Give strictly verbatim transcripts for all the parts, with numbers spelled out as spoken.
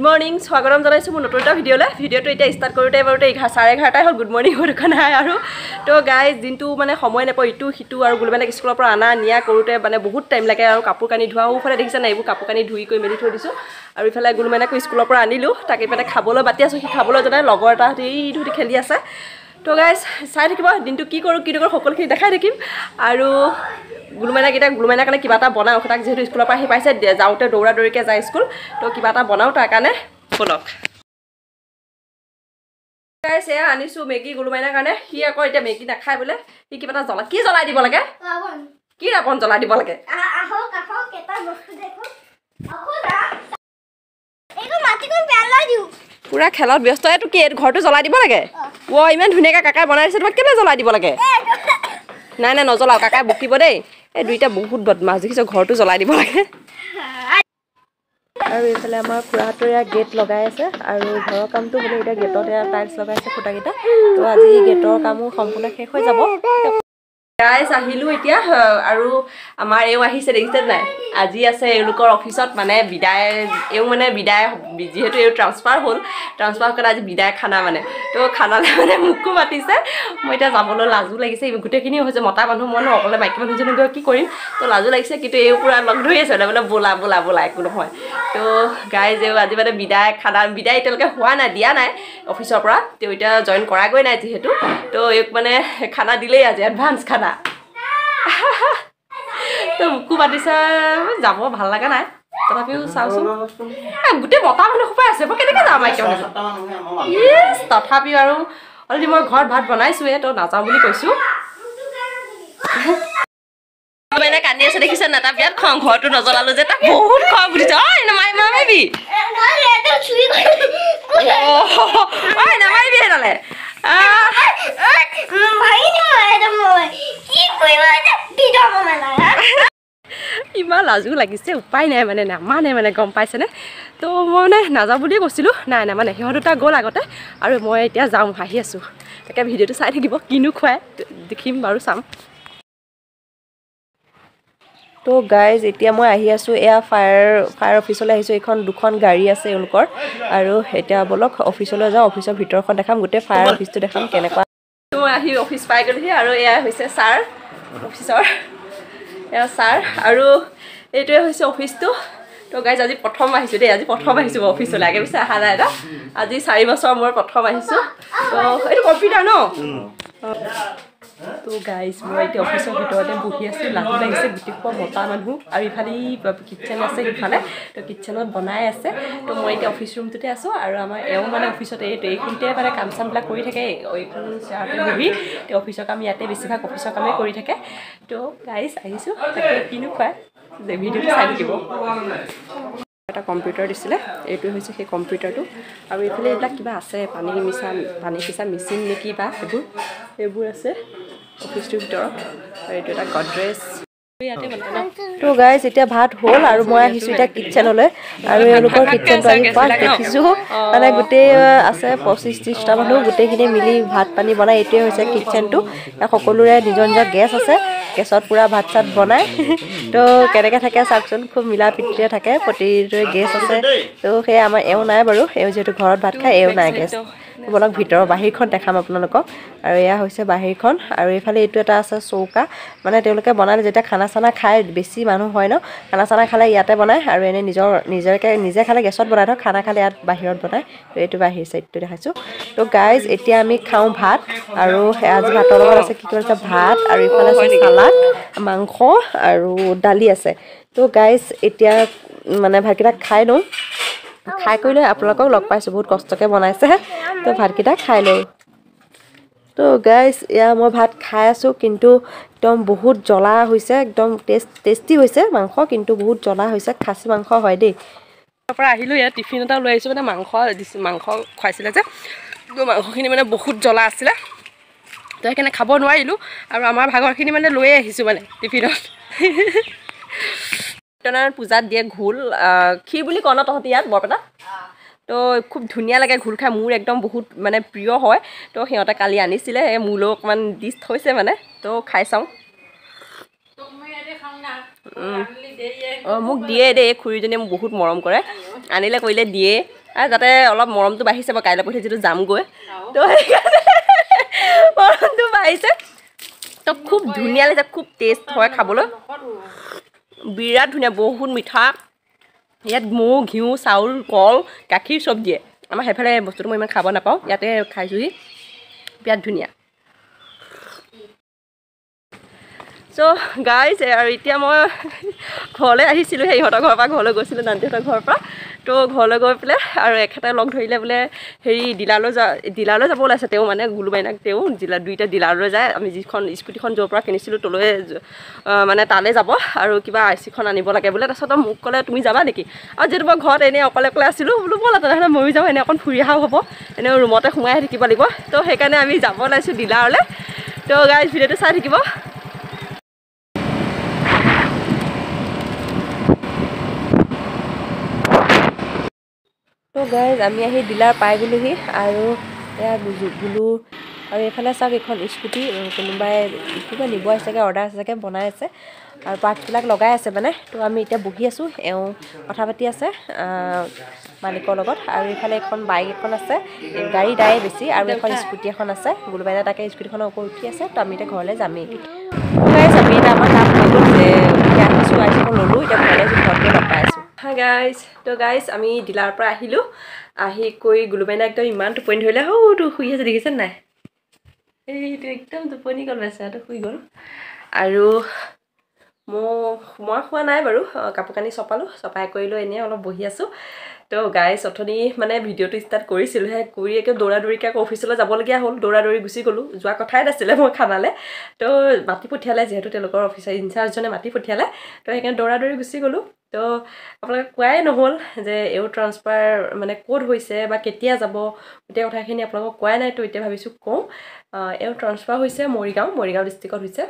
morning স্বাগতম জনাইছো মোৰ নতুন এটা ভিডিঅ'লৈ ভিডিঅ'টো এতিয়া ষ্টাৰ্ট কৰোঁতে বাৰুতে চাৰে এঘাৰটাই হ'ল গুড মৰ্নিং হৈ থকা নাই আৰু তো গাইজ দিনটো মানে সময় নাপাওঁ ইটো সিটো আৰু গুলবানাক স্কুলৰ পৰা অনা নিয়া কৰোঁতে মানে বহুত টাইম লাগে আৰু কাপোৰ কানি ধোৱাও ফালে দেখিছে নাই এইবোৰ কাপোৰ কানি ধুই কৰি মেলি থৈ দিছোঁ আৰু ইফালে গুলবানাকো স্কুলৰ পৰা আনিলোঁ তাকে মানে খাবলৈ বাতি আছোঁ সি খাবলৈ জনাই লগৰ এটা ইটো সিটো খেলি আছে তো গাইজ চাই থাকিব দিনটো কি কৰোঁ কি নকৰোঁ সকলোখিনি দেখাই থাকিম আৰু গুলমাইনাক এতিয়া গুলমাইনাৰ কাৰণে কিবা এটা বনাওঁ তাক যিহেতু স্কুলৰ পৰা আহি পাইছে যাওঁতে দৌৰা দৌৰিকৈ যায় স্কুল তো কিবা এটা বনাওঁ তাৰ কাৰণে বলক গাইজ এয়া আনিছোঁ মেগী গুলমাইনাৰ কাৰণে সি আকৌ এতিয়া মেগী নাখায় বোলে সি কিবা এটা জ্বলা কি জ্বলাই দিব লাগে কি ৰাৱণ জ্বলাই দিব লাগে পুৰা খেলত ব্যস্ত এইটো কি ঘৰটো জ্বলাই দিব লাগে অ ইমান ধুনীয়াকৈ কাকাই বনাই দিছে তোমাক কেলৈ জ্বলাই দিব লাগে নাই নাই নজ্বলাও কাকাই বকিব দেই এই দুইটা বহুত বদমাছ দেখিছোঁ ঘৰটো জ্বলাই দিব লাগে আৰু এইফালে আমাৰ খুৰাহঁতৰ ইয়াত গেট লগাই আছে আৰু ঘৰৰ কামটো হ'লে এতিয়া গেটত এয়া টাইলছ লগাই আছে খুঁটাকেইটা তো আজি গেটৰ কামো সম্পূৰ্ণ শেষ হৈ যাব গাইজ আহিলোঁ এতিয়া আৰু আমাৰ এওঁ আহিছে দেখিছে নাই আজি আছে এওঁলোকৰ অফিচত মানে বিদায় এওঁ মানে বিদায় যিহেতু এওঁ ট্ৰান্সফাৰ হ'ল ট্ৰান্সফাৰ কাৰণে আজি বিদায় খানা মানে তো খানালৈ মানে মোকো মাতিছে মই এতিয়া যাবলৈ লাজো লাগিছে গোটেইখিনি হৈছে মতা মানুহ মই অকলে মাইকী মানুহজনী গৈ কি কৰিম তো লাজো লাগিছে কিন্তু এওঁ পূৰা লগ ধৰি আছে বোলে বোলা বোলা বোলা একো নহয় তো গাইজ এওঁ আজি মানে বিদায় খানা বিদায় এতিয়ালৈকে হোৱা নাই দিয়া নাই অফিচৰ পৰা তেওঁ এতিয়া জইন কৰাগৈ নাই যিহেতু তো এওঁক মানে খানা দিলেই আজি এডভান্স খানা তো মোকো মাতিছে যাব ভাল লগা নাই তথাপিও চাওঁচোন গোটেই মতা মানুহ সোপাই আছে মই কেনেকৈ যাওঁ মাইকী মানুহ ইয়েছ তথাপিও আৰু অলৰেডি মই ঘৰত ভাত বনাইছোঁৱে তো নাযাওঁ বুলি কৈছোঁ মানে কান্দি আছে দেখিছে না তাৰ বিয়াত খং ঘৰটো নজ্বলালোঁ যে তাক বহুত খং উঠিছে ঐ নামাৰিবি নামাৰিবি ঐ নামাৰিবি সেইডালে ইমান লাজো লাগিছে উপায় নাই মানে নামানে মানে গম পাইছেনে তো মই মানে নাযাওঁ বুলিয়ে কৈছিলোঁ নাই নাই মানে সিহঁত দুটা গ'ল আগতে আৰু মই এতিয়া যাওঁ আহি আছোঁ তাকে ভিডিঅ'টো চাই থাকিব কিনো খুৱাই দেখিম বাৰু চাম তো গাইজ এতিয়া মই আহি আছোঁ এয়া ফায়াৰ ফায়াৰ অফিচলৈ আহিছোঁ এইখন দুখন গাড়ী আছে এওঁলোকৰ আৰু এতিয়া বলক অফিচলৈ যাওঁ অফিচৰ ভিতৰখন দেখাম গোটেই ফায়াৰ অফিচটো দেখাম কেনেকুৱা মই আহি অফিচ পাই গ'লোহি আৰু এয়া হৈছে ছাৰ অফিচৰ এয়া ছাৰ আৰু এইটোৱে হৈছে অফিচটো তো গাইজ আজি প্ৰথম আহিছোঁ দেই আজি প্ৰথম আহিছোঁ মই অফিচলৈ আগে পিছে অহা নাই এটা আজি চাৰি বছৰ মই প্ৰথম আহিছোঁ তো এইটো কম্পিউটাৰ ন তো গাইজ মই এতিয়া অফিচৰ ভিতৰতে বহি আছোঁ লাজো লাগিছে গোটেই খোৱা মতা মানুহ আৰু ইফালে কিটচেন আছে সিফালে তো কিটচেনত বনাই আছে তো মই এতিয়া অফিচ ৰুমটোতে আছোঁ আৰু আমাৰ এওঁ মানে অফিচতে এইটো এইখিনিতে মানে কাম চামবিলাক কৰি থাকে এইখন চেয়াৰতে বহি তো অফিচৰ কাম ইয়াতে বেছিভাগ অফিচৰ কামেই কৰি থাকে তো গাইজ আহিছোঁ তাকে কিনো খুৱাই ভিডিঅ'টো চাই থাকিব এটা কম্পিউটাৰ দিছিলে এইটো হৈছে সেই কম্পিউটাৰটো আৰু এইফালে এইবিলাক কিবা আছে পানী মিছা পানী সিঁচা মেচিন নেকি বা সেইবোৰ সেইবোৰ আছে অফিচটোৰ ভিতৰত আৰু এইটো এটা গডৰেজ ইয়াতে তো গাইজ এতিয়া ভাত হ'ল আৰু মই আহিছোঁ এতিয়া কিটচেনলৈ আৰু এওঁলোকৰ কিটচেনটো আহি ফাৰ্ষ্ট দেখিছোঁ মানে গোটেই আছে পঁচিছ ত্ৰিছটা মানুহ গোটেইখিনি মিলি ভাত পানী বনাই এইটোৱে হৈছে কিটচেনটো সকলোৰে নিজৰ নিজৰ গেছ আছে গেছত পূৰা ভাত চাত বনায় তো কেনেকৈ থাকে চাওকচোন খুব মিলা প্ৰীতিৰে থাকে প্ৰতিটোৱে গেছ আছে তো সেই আমাৰ এওঁ নাই বাৰু এওঁ যিহেতু ঘৰত ভাত খায় এওঁ নাই গেছ বলক ভিতৰৰ বাহিৰখন দেখাম আপোনালোকক আৰু এয়া হৈছে বাহিৰখন আৰু এইফালে এইটো এটা আছে চৌকা মানে তেওঁলোকে বনালে যেতিয়া খানা চানা খায় বেছি মানুহ হয় ন খানা চানা খালে ইয়াতে বনায় আৰু এনেই নিজৰ নিজকে নিজে খালে গেছত বনাই থওক খানা খালে ইয়াত বাহিৰত বনায় তো এইটো বাহিৰ চাইডটো দেখাইছোঁ তো গাইজ এতিয়া আমি খাওঁ ভাত আৰু আজি ভাতৰ লগত আছে কি কৰিছে ভাত আৰু ইফালে আছে চালাড মাংস আৰু দালি আছে তো গাইজ এতিয়া মানে ভাতকেইটা খাই লওঁ খাই কৰি লৈ আপোনালোকক লগ পাইছোঁ বহুত কষ্টকৈ বনাইছে তো ভাতকেইটা খাই লওঁ তো গাইজ এয়া মই ভাত খাই আছোঁ কিন্তু একদম বহুত জ্বলা হৈছে একদম টেষ্ট টেষ্টি হৈছে মাংস কিন্তু বহুত জ্বলা হৈছে খাচী মাংস হয় দেই তাৰ পৰা আহিলোঁ ইয়াত টিফিন এটা লৈ আহিছোঁ মানে মাংস দিছোঁ মাংস খুৱাইছিলে যে তো মাংসখিনি মানে বহুত জ্বলা আছিলে তো সেইকাৰণে খাব নোৱাৰিলোঁ আৰু আমাৰ ভাগৰখিনি মানে লৈয়ে আহিছোঁ মানে টিফিনত পূজাত দিয়ে ঘোল খীৰ বুলি কওঁ ন তহঁতি ইয়াত বৰপেটা তো খুব ধুনীয়া লাগে ঘোল খাই মোৰ একদম বহুত মানে প্ৰিয় হয় তো সিহঁতে কালি আনিছিলে মোলৈ অকণমান ডিছ থৈছে মানে তো খাই চাওঁ অঁ মোক দিয়ে দেই খুৰীজনীয়ে মোক বহুত মৰম কৰে আনিলে কৰিলে দিয়ে আৰু যাতে অলপ মৰমটো বাঢ়িছে মই কাইলৈ পৰহি যিটো যামগৈ তো সেইকাৰণে মৰমটো বাঢ়িছে তো খুব ধুনীয়া লাগিছে খুব টেষ্ট হয় খাবলৈ বিৰাট ধুনীয়া বহুত মিঠা ইয়াত মৌ ঘিউ চাউল কল গাখীৰ চব দিয়ে আমাৰ সেইফালে বস্তুটো মই ইমান খাব নাপাওঁ ইয়াতে খাইছোঁহি বিৰাট ধুনীয়া চ' গাইজ আৰু এতিয়া মই ঘৰলৈ আহিছিলোঁ সেই ইহঁতৰ ঘৰৰ পৰা ঘৰলৈ গৈছিলোঁ নান্তিহঁতৰ ঘৰৰ পৰা তো ঘৰলৈ গৈ পেলাই আৰু এখেতে লগ ধৰিলে বোলে হেৰি ডিলাৰলৈ যা ডিলাৰলৈ যাব ওলাইছে তেওঁ মানে গুলুবাইনাক তেওঁ ডিলাৰ দুইটা ডিলাৰলৈ যায় আমি যিখন স্কুটিখন য'ৰ পৰা কিনিছিলোঁ তলৈ মানে তালৈ যাব আৰু কিবা আই চিখন আনিব লাগে বোলে তাৰপিছত মোক ক'লে তুমি যাবা নেকি আৰু যিহেতু মই ঘৰত এনেই অকলে অকলে আছিলোঁ বোলো ব'লা তেনেহ'লে ময়ো যাওঁ এনেই অকণ ফুৰি অহাও হ'ব এনেও ৰুমতে সোমাই থাকিব লাগিব তো সেইকাৰণে আমি যাব ওলাইছোঁ ডিলাৰলৈ তো গাইজ ভিডিঅ'টো চাই থাকিব তো গাইজ আমি আহি ডিলাৰ পাই গ'লোহি আৰু এয়া গুলো আৰু এইফালে চাওক এখন স্কুটি কোনোবাই কিবা নিব আহিছেগৈ অৰ্ডাৰ আছেগৈ বনাই আছে আৰু পাৰ্টবিলাক লগাই আছে মানে তো আমি এতিয়া বহি আছোঁ এওঁ কথা পাতি আছে মালিকৰ লগত আৰু এইফালে এখন বাইক এখন আছে গাড়ী দায়ে বেছি আৰু এখন স্কুটি এখন আছে গুলুবাইনা তাকে স্কুটিখনৰ ওপৰত উঠি আছে তো আমি এতিয়া ঘৰলৈ যামেই গাইজ আমি এতিয়া আমাৰ কাম হৈ গ'ল যে এতিয়া আহিছোঁ আইচিখন ল'লোঁ এতিয়া ঘৰলৈ ঘৰতে লগাই আছোঁ হাই গাইজ তো গাইজ আমি ডিলাৰৰ পৰা আহিলোঁ আহি কৈ গুলুবাইনা একদম ইমান টোপনি ধৰিলে সৌটো শুই আছে দেখিছে নাই এইটো একদম টোপনি গ'ল বেচেৰাটো শুই গ'ল আৰু মই মই খোৱা নাই বাৰু কাপোৰ কানি চপালোঁ চপাই কৰি লৈ এনেই অলপ বহি আছোঁ তো গাইজ অথনি মানে ভিডিঅ'টো ষ্টাৰ্ট কৰিছিলোঁ হে কৰি একে দৌৰা দৌৰিকৈ আকৌ অফিচলৈ যাবলগীয়া হ'ল দৌৰা দৌৰি গুচি গ'লোঁ যোৱা কথাই নাছিলে মই খানালৈ তো মাতি পঠিয়ালে যিহেতু তেওঁলোকৰ অফিচাৰ ইনচাৰ্জজনে মাতি পঠিয়ালে তো সেইকাৰণে দৌৰা দৌৰি গুচি গ'লোঁ তো আপোনালোকে কোৱাই নহ'ল যে এও ট্ৰান্সফাৰ মানে ক'ত হৈছে বা কেতিয়া যাব গোটেই কথাখিনি আপোনালোকক কোৱাই নাই তো এতিয়া ভাবিছোঁ কওঁ এও ট্ৰান্সফাৰ হৈছে মৰিগাঁও মৰিগাঁও ডিষ্ট্ৰিক্টত হৈছে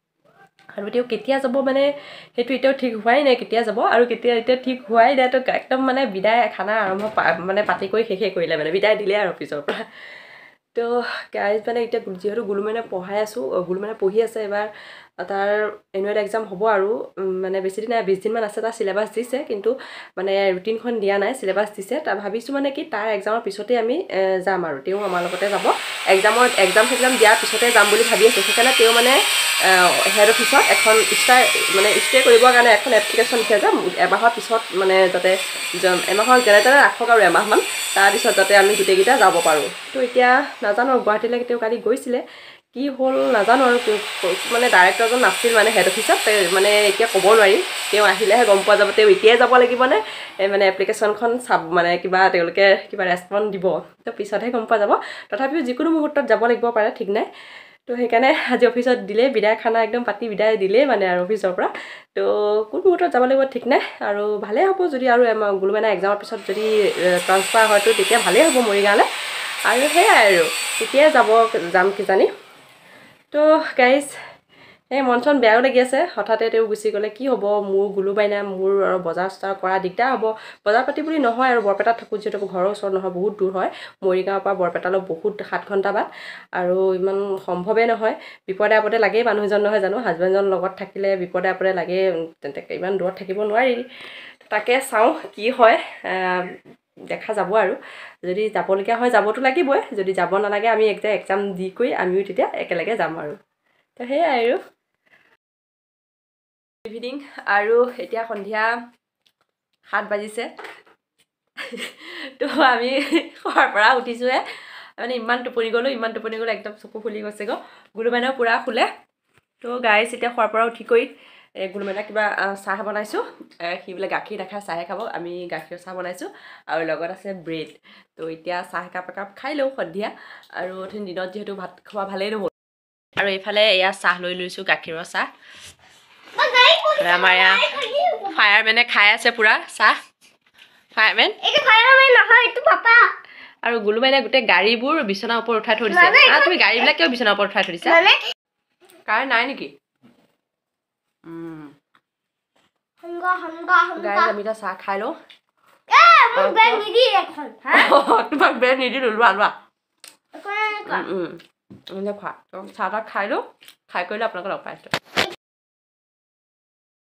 আৰু তেওঁ কেতিয়া যাব মানে সেইটো এতিয়াও ঠিক হোৱাই নাই কেতিয়া যাব আৰু কেতিয়া এতিয়া ঠিক হোৱাই নাই তো একদম মানে বিদায় খানা আৰম্ভ মানে পাতি কৰি শেষে কৰিলে মানে বিদায় দিলে আৰু অফিচৰ পৰা তো গাইজ মানে এতিয়া যিহেতু গুলুমাইনা পঢ়াই আছোঁ গুলুমাইনা পঢ়ি আছে এবাৰ তাৰ এনুৱেল এক্সাম হ'ব আৰু মানে বেছি দিন নাই বিছ দিনমান আছে তাৰ চিলেবাছ দিছে কিন্তু মানে ৰুটিনখন দিয়া নাই চিলেবাছ দিছে তাৰ ভাবিছোঁ মানে কি তাৰ এক্সামৰ পিছতে আমি যাম আৰু তেওঁ আমাৰ লগতে যাব এক্সামৰ এক্সাম চেক্সাম দিয়াৰ পিছতে যাম বুলি ভাবি আছোঁ সেইকাৰণে তেওঁ মানে হেড অফিচত এখন ষ্টাৰ মানে ষ্টে কৰিবৰ কাৰণে এখন এপ্লিকেশ্যন লিখে যে এমাহৰ পিছত মানে যাতে এমাহৰ যেনে তেনে ৰাখক আৰু এমাহমান তাৰপিছত যাতে আমি গোটেইকেইটা যাব পাৰোঁ তো এতিয়া নাজানো গুৱাহাটীলৈ তেওঁ কালি গৈছিলে কি হ'ল নাজানো আৰু মানে ডাইৰেক্টৰজন নাছিল মানে হেড অফিচত মানে এতিয়া ক'ব নোৱাৰি তেওঁ আহিলেহে গম পোৱা যাব তেওঁ এতিয়াই যাব লাগিবনে মানে এপ্লিকেশ্যনখন চাব মানে কিবা তেওঁলোকে কিবা ৰেছপন্স দিব তো পিছতহে গম পোৱা যাব তথাপিও যিকোনো মুহূৰ্তত যাব লাগিব পাৰে ঠিক নাই তো সেইকাৰণে আজি অফিচত দিলে বিদায় খানা একদম পাতি বিদায় দিলেই মানে আৰু অফিচৰ পৰা তো কোন মুহূৰ্তত যাব লাগিব ঠিক নাই আৰু ভালেই হ'ব যদি আৰু গুলুমাইনা এক্সামৰ পিছত যদি ট্ৰান্সফাৰ হয়তো তেতিয়া ভালেই হ'ব মৰিগাঁৱলৈ আৰু সেয়াই আৰু তেতিয়াই যাব যাম কিজানি তো গাইজ এই মন চন বেয়াও লাগি আছে হঠাতে তেওঁ গুচি গ'লে কি হ'ব মোৰ গুলুবাইনা মোৰ আৰু বজাৰ চজাৰ কৰা দিগদাৰ হ'ব বজাৰ পাতি বুলি নহয় আৰু বৰপেটাত থাকোঁ যিহেতু ঘৰৰ ওচৰত নহয় বহুত দূৰ হয় মৰিগাঁৱৰ পৰা বৰপেটালৈ বহুত সাত ঘণ্টা বাট আৰু ইমান সম্ভৱেই নহয় বিপদে আপদে লাগেই মানুহজন নহয় জানো হাজবেণ্ডজন লগত থাকিলে বিপদে আপদে লাগে তেনেকৈ ইমান দূৰত থাকিব নোৱাৰি তাকে চাওঁ কি হয় দেখা যাব আৰু যদি যাবলগীয়া হয় যাবতো লাগিবই যদি যাব নালাগে আমি একটা এক্সাম দি কৰি আমিও তেতিয়া একেলগে যাম আৰু তো সেয়াই আৰু ইভিনিং আৰু এতিয়া সন্ধিয়া সাত বাজিছে তো আমি খোৱাৰ পৰা উঠিছোঁহে মানে ইমান টোপনি গ'লোঁ ইমান টোপনি গ'লোঁ একদম চকু ফুলি গৈছে গৈ গুলুমাইনাও পূৰা শুলে তো গাইজ এতিয়া খোৱাৰ পৰা উঠি কৰি গুলুমাইনা কিবা চাহ বনাইছোঁ সি বোলে গাখীৰ নাখায় চাহে খাব আমি গাখীৰ চাহ বনাইছোঁ আৰু লগত আছে ব্ৰেড তো এতিয়া চাহ একাপ একাপ খাই লওঁ সন্ধিয়া আৰু দিনত যিহেতু ভাত খোৱা ভালেই নহ'ল আৰু এইফালে এয়া চাহ লৈ লৈছোঁ গাখীৰৰ চাহ আমাৰ এয়া ফায়াৰমেনে খাই আছে পূৰা চাহ ফায়াৰমেন আৰু গুলুমাইনা গোটেই গাড়ীবোৰ বিচনাৰ ওপৰত উঠাই থৈ দিছে তুমি গাড়ীবিলাক কিয় বিচনাৰ ওপৰত উঠাই থৈ দিছা কাৰেণ্ট নাই নেকি গাইজ আমি এতিয়া চাহ খাই লওঁ তোমাক ব্ৰেড নিদিলোঁ লোৱা লোৱা খোৱা চাহ তাহ খাই লওঁ খাই কৰিলে আপোনালোকে লগ পাইছোঁ